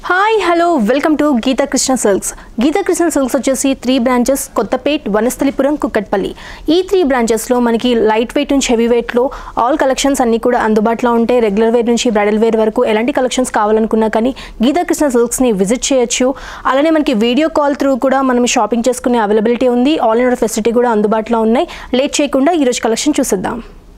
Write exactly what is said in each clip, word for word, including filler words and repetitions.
Hi, hello, welcome to Gitakrishna Silks. Gitakrishna Silks వచ్చేసి three branches Kothapet, Vanasthalipuram, Kukatpally. ఈ three బ్రాంచెస్లో మనకి లైట్ వెయిట్ నుంచి హెవీ వెయిట్లో ఆల్ కలెక్షన్స్ అన్నీ కూడా అందుబాటులో ఉంటాయి. రెగ్యులర్ వేర్ నుంచి బ్రైడల్ వేర్ వరకు ఎలాంటి కలెక్షన్స్ కావాలనుకున్నా కానీ గీతాకృష్ణ సిల్క్స్ని విజిట్ చేయొచ్చు. అలానే మనకి వీడియో కాల్ త్రూ కూడా మనం షాపింగ్ చేసుకునే అవైలబిలిటీ ఉంది. ఆల్ ఇన్ ఫెసిలిటీ కూడా అందుబాటులో ఉన్నాయి. లేట్ చేయకుండా ఈరోజు కలెక్షన్ చూసేద్దాం.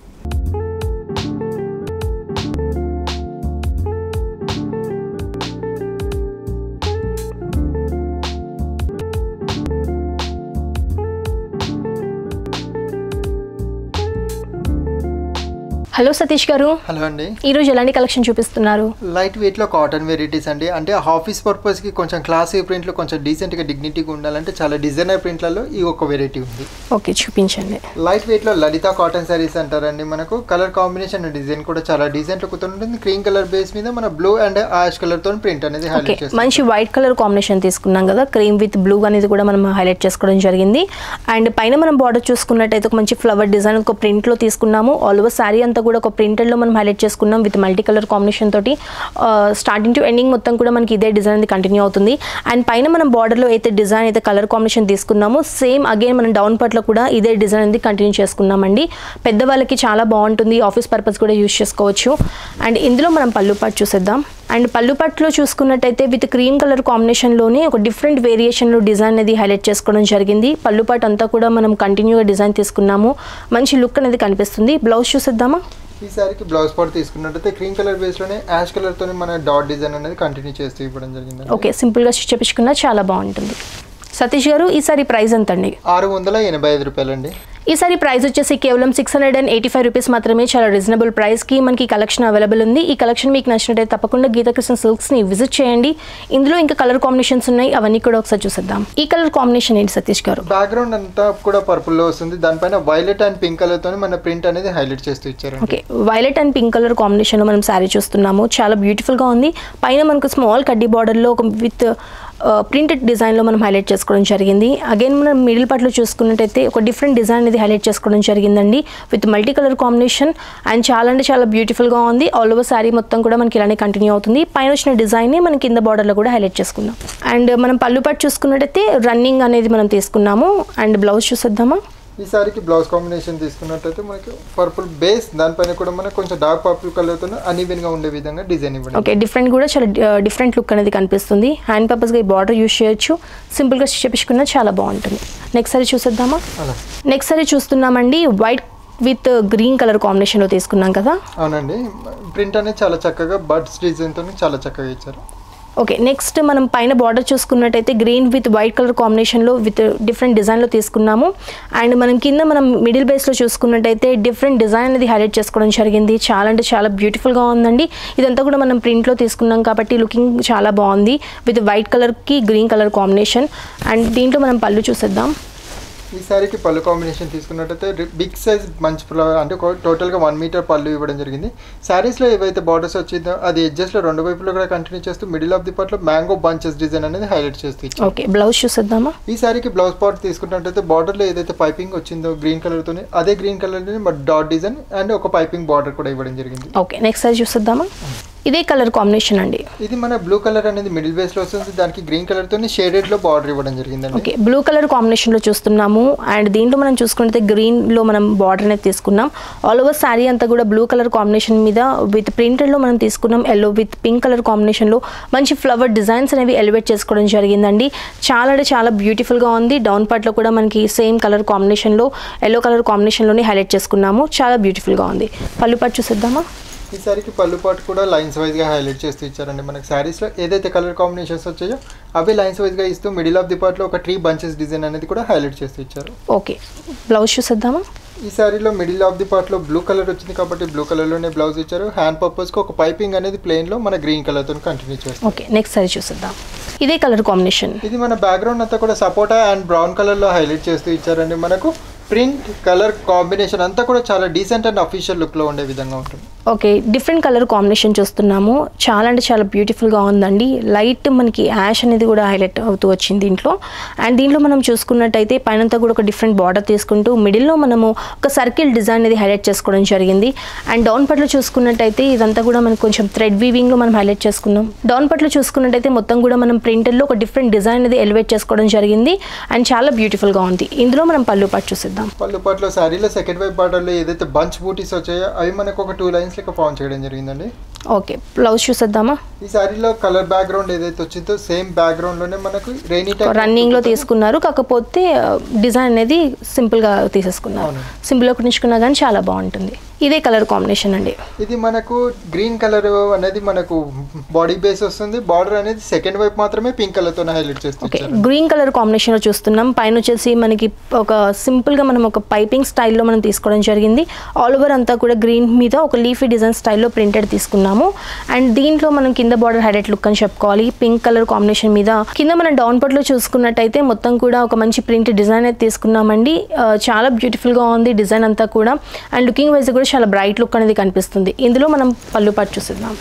హలో సతీష్ గారు. హలో అండి. ఈరోజు ఎలాంటి కలెక్షన్ చూపిస్తున్నారు? లైట్ వెయిట్లో కాటన్ వెరైటీస్ అండి. అంటే ఆఫీస్ పర్పస్కి కొంచెం క్లాసీ ప్రింట్లో కొంచెం డీసెంట్గా డిగ్నిటీగా ఉండాలంటే చాలా డిజైనర్ ప్రింట్లలో ఈ ఒక వెరైటీ ఉంది. ఓకే, చూపించండి. లైట్ వెయిట్లో లలిత కాటన్ సారీస్ అంటారండి. మనకు కలర్ కాంబినేషన్ డిజైన్ కూడా చాలా డీసెంట్ ఉంటుంది. క్రీమ్ కలర్ బేస్ మీద మన బ్లూ అండ్ యాష్ కలర్తో ప్రింట్ అనేది హైలైట్ చేస్తాం. మంచి వైట్ కలర్ కాంబినేషన్ తీసుకున్నాం కదా, క్రీమ్ విత్ బ్లూ అనేది కూడా మనం హైలైట్ చేసుకోవడం జరిగింది. అండ్ పైన మనం బార్డర్ చూసుకున్నట్టయితే ఒక మంచి ఫ్లవర్ డిజైన్ ఒక ప్రింట్లో తీసుకున్నాము. ఆల్ ఓవర్ శారీ అంతా కూడా ఒక ప్రింటెడ్లో మనం హైలైట్ చేసుకున్నాం విత్ మల్టీ కలర్ కాంబినేషన్ తోటి. స్టార్టింగ్ టు ఎండింగ్ మొత్తం కూడా మనకి ఇదే డిజైన్ అనేది కంటిన్యూ అవుతుంది. అండ్ పైన మనం బార్డర్లో అయితే డిజైన్ అయితే కలర్ కాంబినేషన్ తీసుకున్నాము, సేమ్ అగైన్ మనం డౌన్ పార్ట్లో కూడా ఇదే డిజైన్ అనేది కంటిన్యూ చేసుకున్నామండి. పెద్దవాళ్ళకి చాలా బాగుంటుంది, ఆఫీస్ పర్పస్ కూడా యూజ్ చేసుకోవచ్చు. అండ్ ఇందులో మనం పళ్ళు పాటు చూసేద్దాం. అండ్ పళ్ళు పట్టులో చూసుకున్నట్టయితే విత్ క్రీమ్ కలర్ కాంబినేషన్లోనే ఒక డిఫరెంట్ వేరియేషన్లో డిజైన్ అనేది హైలైట్ చేసుకోవడం జరిగింది. పళ్ళు పాటు అంతా కూడా మనం కంటిన్యూగా డిజైన్ తీసుకున్నాము. మంచి లుక్ అనేది కనిపిస్తుంది. బ్లౌజ్ చూసేద్దామా? ఈ సారీకి బ్లౌజ్ పార్ట్ తీసుకున్నట్టయితే క్రీమ్ కలర్ బేస్లోనే యాష్ కలర్తో మన డాట్ డిజైన్ అనేది కంటిన్యూ చేస్తూ ఇవ్వడం జరిగింది. ఓకే, సింపుల్గా స్టిచ్ చేపించుకున్నా చాలా బాగుంటుంది. సతీష్ గారు, ఈ సారీ ప్రైస్ ఎంత అండి? ఆరు వందల ఎనభై ఐదు రూపాయలండి. ఈ సారీ ప్రైస్ వచ్చేసి కేవలం six hundred and eighty five rupees మాత్రమే. చాలా రీజనబుల్ ప్రైస్కి మనకి కలెక్షన్ అవైలబుల్ ఉంది. ఈ కలెక్షన్ మీకు నచ్చినట్టయితే తప్పకుండా గీతాకృష్ణ సిల్క్స్ని విజిట్ చేయండి. ఇందులో ఇంకా కలర్ కాంబినేషన్స్ ఉన్నాయి, అవన్నీ కూడా ఒకసారి చూసేద్దాం. ఈ కలర్ కాంబినేషన్ ఏంటి సతీష్ గారు? బ్యాక్గ్రౌండ్ అంతా కూడా పర్పుల్లో వస్తుంది. దానిపైన వైలెట్ అండ్ పింక్ కలర్తో మన ప్రింట్ అనేది హైలైట్ చేస్తూ ఇచ్చారు. Okay, violet and pink colour కాంబినేషన్లో మనం శారీ చూస్తున్నాము. చాలా బ్యూటిఫుల్గా ఉంది. పైన మనకు స్మాల్ కడ్డీ బార్డర్లో ఒక విత్ ప్రింటెడ్ డిజైన్లో మనం హైలైట్ చేసుకోవడం జరిగింది. అగైన్ మనం మిడిల్ పార్ట్లో చూసుకున్నట్టయితే ఒక డిఫరెంట్ డిజైన్ అనేది హైలైట్ చేసుకోవడం జరిగిందండి with multi colour combination. And చాలా అంటే చాలా బ్యూటిఫుల్గా ఉంది. ఆల్ ఓవర్ శారీ మొత్తం కూడా మనకి ఇలానే కంటిన్యూ అవుతుంది. పైన వచ్చిన డిజైన్ని మనం కింద బార్డర్లో కూడా హైలైట్ చేసుకున్నాం. అండ్ మనం పళ్ళు పాటు చూసుకున్నట్టయితే రన్నింగ్ అనేది మనం తీసుకున్నాము. అండ్ బ్లౌజ్ చూసేద్దామా? ఈ సారీకి బ్లౌజ్ కాంబినేషన్ తీసుకున్నట్టయితే మనకి పర్పుల్ బేస్, దానిపైన కూడా మనకు కొంచెం డార్క్ పర్పుల్ కలర్తో అన్ఈవెన్గా ఉండే విధంగా డిజైన్ ఇవ్వండి. ఓకే, డిఫరెంట్ కూడా చాలా డిఫరెంట్ లుక్ అనేది కనిపిస్తుంది. హ్యాండ్ పర్పస్గా ఈ బార్డర్ యూజ్ చేయొచ్చు. సింపుల్గా స్టిచ్ చేపించుకున్నా చాలా బాగుంటుంది. నెక్స్ట్ సారీ చూసేద్దామా? నెక్స్ట్ సారీ చూస్తున్నామండి. వైట్ విత్ గ్రీన్ కలర్ కాంబినేషన్లో తీసుకున్నాం కదా. అవునండి, ప్రింట్ అనేది చాలా చక్కగా బర్డ్స్ డిజైన్తో చాలా చక్కగా ఇచ్చారు. ఓకే, నెక్స్ట్ మనం పైన బార్డర్ చూసుకున్నట్టయితే గ్రీన్ విత్ వైట్ కలర్ కాంబినేషన్లో విత్ డిఫరెంట్ డిజైన్లో తీసుకున్నాము. అండ్ మనం కింద మనం మిడిల్ బేస్లో చూసుకున్నట్టయితే డిఫరెంట్ డిజైన్ అనేది హైలైట్ చేసుకోవడం జరిగింది. చాలా అంటే చాలా బ్యూటిఫుల్గా ఉందండి. ఇదంతా కూడా మనం ప్రింట్లో తీసుకున్నాం కాబట్టి లుకింగ్ చాలా బాగుంది విత్ వైట్ కలర్కి గ్రీన్ కలర్ కాంబినేషన్. అండ్ దీంట్లో మనం పళ్ళు చూసేద్దాం. ఈ సారీకి పళ్ళు కాంబినేషన్ తీసుకున్నట్టయితే బిగ్ సైజ్ మంచి ఫ్లవర్ అంటే టోటల్గా వన్ మీటర్ పళ్ళు ఇవ్వడం జరిగింది. శారీస్లో ఏవైతే బార్డర్స్ వచ్చిందో అది ఎడ్జెస్ట్లో రెండు వైపులో కూడా కంటిన్యూ చేస్తూ మిడిల్ ఆఫ్ ది పార్ట్లో మ్యాంగో బంచెస్ డిజైన్ అనేది హైలైట్ చేస్తూ. ఓకే, బ్లౌజ్ చూసేద్దామా? ఈ సారీకి బ్లౌజ్ పార్ట్ తీసుకున్నట్టయితే బార్డర్లో ఏదైతే పైపింగ్ వచ్చిందో గ్రీన్ కలర్తో అదే గ్రీన్ కలర్ని డాట్ డిజైన్ అండ్ ఒక పైపింగ్ బార్డర్ కూడా ఇవ్వడం జరిగింది. ఓకే, నెక్స్ట్ సారీ చూసేద్దామా? ఇదే కలర్ కాంబినేషన్ అండి. ఇది మన బ్లూ కలర్ అనేది మిడిల్ బేస్ లో వస్తుంది. దానికి గ్రీన్ కలర్ తో షేడెడ్ లో బార్డర్ ఇవ్వడం జరిగిందండి. ఓకే, బ్లూ కలర్ కాంబినేషన్ లో చూస్తున్నాము. అండ్ దీంట్లో మనం చూసుకుంటే గ్రీన్ లో మనం బార్డర్ అనేది తీసుకున్నాం. ఆల్ ఓవర్ శారీ అంతా కూడా బ్లూ కలర్ కాంబినేషన్ మీద విత్ ప్రింటెడ్ లో మనం తీసుకున్నాం. Yellow with pink colour combination లో మంచి ఫ్లవర్ డిజైన్స్ అనేవి ఎలివేట్ చేసుకోవడం జరిగిందండి. చాలా అంటే చాలా బ్యూటిఫుల్ గా ఉంది. డౌన్ పార్ట్ లో కూడా మనకి సేమ్ కలర్ కాంబినేషన్ లో ఎల్లో కలర్ కాంబినేషన్ లోనే హైలైట్ చేసుకున్నాము. చాలా బ్యూటిఫుల్ గా ఉంది. పళ్ళు పాటు చూసేద్దామా? ఈ సారీకి పళ్ళు పాటు కూడా లైన్స్ వైజ్గా హైలైట్ చేస్తూ ఇచ్చారండి. మనకి శారీస్లో ఏదైతే కలర్ కాంబినేషన్స్ వచ్చాయో అవి లైన్స్ వైజ్గా ఇస్తూ మిడిల్ ఆఫ్ ది పార్ట్లో ఒక ట్రీ బంచెస్ డిజైన్ అనేది కూడా హైలైట్ చేస్తూ ఇచ్చారు. ఓకే, బ్లౌజ్ చూసేద్దామా? ఈ సారీలో మిడిల్ ఆఫ్ ది పార్ట్లో బ్లూ కలర్ వచ్చింది కాబట్టి బ్లూ కలర్లోనే బ్లౌజ్ ఇచ్చారు. హ్యాండ్ పర్పస్కి ఒక పైపింగ్ అనేది ప్లెయిన్లో మన గ్రీన్ కలర్తో కంటిన్యూ చేస్తాం. ఓకే, నెక్స్ట్ సారీ చూసేద్దాం. ఇదే కలర్ కాంబినేషన్. ఇది మన బ్యాక్గ్రౌండ్ అంతా కూడా సపోటా అండ్ బ్రౌన్ కలర్లో హైలైట్ చేస్తూ ఇచ్చారండి. మనకు ప్రింట్ కలర్ కాంబినేషన్ అంతా కూడా చాలా డీసెంట్ అండ్ అఫీషియల్ లుక్లో ఉండే విధంగా ఉంటుంది. ఓకే, డిఫరెంట్ కలర్ కాంబినేషన్ చూస్తున్నాము. చాలా అంటే చాలా బ్యూటిఫుల్గా ఉందండి. లైట్ మనకి యాష్ అనేది కూడా హైలైట్ అవుతూ వచ్చింది దీంట్లో. అండ్ దీంట్లో మనం చూసుకున్నట్టయితే పైనంతా కూడా ఒక డిఫరెంట్ బార్డర్ తీసుకుంటూ మిడిల్లో మనము ఒక సర్కిల్ డిజైన్ అనేది హైలైట్ చేసుకోవడం జరిగింది. అండ్ డౌన్ పట్లో చూసుకున్నట్టయితే ఇదంతా కూడా మనకు కొంచెం థ్రెడ్ వీవింగ్లో మనం హైలైట్ చేసుకున్నాం. డౌన్ పట్లో చూసుకున్నట్టయితే మొత్తం కూడా మనం ప్రింటెడ్లో ఒక డిఫరెంట్ డిజైన్ అనేది ఎలివేట్ చేసుకోవడం జరిగింది. అండ్ చాలా బ్యూటిఫుల్గా ఉంది. ఇందులో మనం పళ్ళు పాటు చూసిద్దాం. పళ్ళు పాటలో శారీలో సెకండ్ వైపు బార్డర్లో ఏదైతే బంచ్ బూటీస్ వచ్చాయో అవి మనకు ఒక టూ లైన్స్ లెక్క ఫామ్ చేయడం జరిగిందండి. ఓకే, బ్లౌజ్ చూసేద్దామా. ఈ శారీలో కలర్ బ్యాక్గ్రౌండ్ ఏదైతే వచ్చిందో సేమ్ బ్యాక్గ్రౌండ్ లోనే మనకు రెయినీ టైప్ రన్నింగ్ లో తీసుకున్నారు, కాకపోతే డిజైన్ అనేది సింపుల్ గా తీసేసుకున్నారు. సింపుల్ గా కుట్టించుకున్నా కానీ చాలా బాగుంటుంది. ఇదే కలర్ కాంబినేషన్ అండి. ఇది మనకు గ్రీన్ కలర్ అనేది మనకు బాడీ బేస్ వస్తుంది. బార్డర్ అనేది సెకండ్ వైపు మాత్రమే పింక్ కలర్ తో హైలైట్ చేస్తుంది. ఓకే, గ్రీన్ కలర్ కాంబినేషన్ లో చూస్తున్నాం. పైన వచ్చేసి మనకి ఒక సింపుల్ గా మనం ఒక పైపింగ్ స్టైల్లో మనం తీసుకోవడం జరిగింది. ఆల్ ఓవర్ అంతా కూడా గ్రీన్ మీద ఒక లీఫీ డిజైన్ స్టైల్లో ప్రింటెడ్ తీసుకున్నాము. అండ్ దీంట్లో మనం కింద బార్డర్ హైలైట్ లుక్ అని చెప్పుకోవాలి. పింక్ కలర్ కాంబినేషన్ మీద కింద మనం డౌన్ పట్లో చూసుకున్నట్టయితే మొత్తం కూడా ఒక మంచి ప్రింట్ డిజైన్ అయితే తీసుకున్నామండి. చాలా బ్యూటిఫుల్ గా ఉంది డిజైన్ అంతా కూడా. అండ్ లుకింగ్ వైజ్ కూడా చాలా బ్రైట్ లుక్ అనేది కనిపిస్తుంది. ఇందులో మనం పళ్ళు పాటు చూసిద్దాం.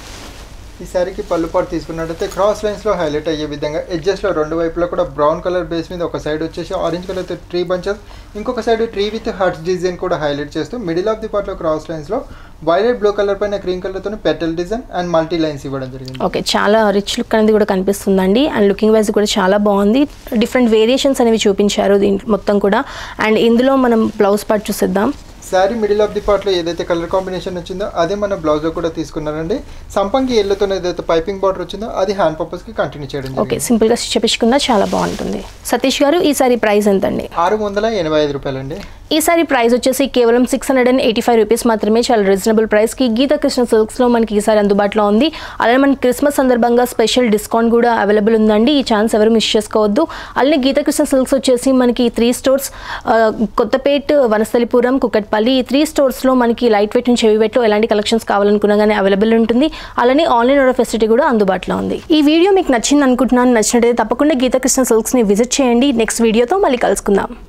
ఈ శారీకి పళ్ళు పాటు తీసుకున్నట్టయితే క్రాస్ లైన్స్ లో హైలైట్ అయ్యే విధంగా ఎడ్జెస్ లో రెండు వైపులా కూడా బ్రౌన్ కలర్ బేస్ మీద ఒక సైడ్ వచ్చేసి ఆరెంజ్ కలర్ తో ట్రీ బంచెస్, ఇంకొక side tree with hearts design కూడా హైలైట్ చేస్తూ మిడిల్ ఆఫ్ ది పార్ట్ లో క్రాస్ లైన్స్ లో వైలెట్ బ్లూ కలర్ పైన గ్రీన్ కలర్ తో petal design and multi lines ఇవ్వడం జరిగింది. ఓకే, చాలా రిచ్ లుక్ అనేది కూడా కనిపిస్తుందండి. అండ్ లుకింగ్ వైజ్ కూడా చాలా బాగుంది. డిఫరెంట్ వేరియేషన్స్ అనేవి చూపించారు దీని మొత్తం కూడా. అండ్ ఇందులో మనం బ్లౌజ్ పార్ట్ చూసిద్దాం. శారీ మిడిల్ ఆఫ్ ది పార్ట్లో ఏదైతే కలర్ కాంబినేషన్ వచ్చిందో అదే మన బ్లౌజ్లో కూడా తీసుకున్నారండి. సంపంగి ఎల్లోతో ఏదైతే పైపింగ్ బార్డర్ వచ్చిందో అది హ్యాండ్ పర్పస్కి కంటిన్యూ చేయడం. ఓకే, సింపుల్గా చేపించుకున్నా చాలా బాగుంటుంది. సతీష్ గారు, ఈ సారీ ప్రైస్ ఎంత అండి? ఆరు వందల ఎనభై ఐదు రూపాయలు అండి. ఈ సారీ ప్రైస్ వచ్చేసి కేవలం six hundred and eighty five rupees మాత్రమే. చాలా రీజనబుల్ ప్రైస్కి గీతాకృష్ణ సిల్క్స్లో మనకి ఈ సారీ అందుబాటులో ఉంది. అలానే మనకి క్రిస్మస్ సందర్భంగా స్పెషల్ డిస్కౌంట్ కూడా అవైలబుల్ ఉందండి. ఈ ఛాన్స్ ఎవరు మిస్ చేసుకోవద్దు. అలానే గీతాకృష్ణ సిల్క్స్ వచ్చేసి మనకి త్రీ స్టోర్స్, కొత్తపేట్, వనస్థలిపురం, కుకట్పల్లి, ఈ త్రీ స్టోర్స్లో మనకి లైట్ వెయిట్ నుంచి హెవీ వెయిట్లో ఎలాంటి కలెక్షన్స్ కావాలనుకున్నా కానీ అవైలబుల్ ఉంటుంది. అలానే ఆన్లైన్ ఆర్డర్ ఫెసిలిటీ కూడా అందుబాటులో ఉంది. ఈ వీడియో మీకు నచ్చింది అనుకుంటున్నాను. నచ్చినట్టయితే తప్పకుండా గీతాకృష్ణ సిల్క్స్ని విజిట్ చేయండి. నెక్స్ట్ వీడియోతో మళ్ళీ కలుసుకుందాం.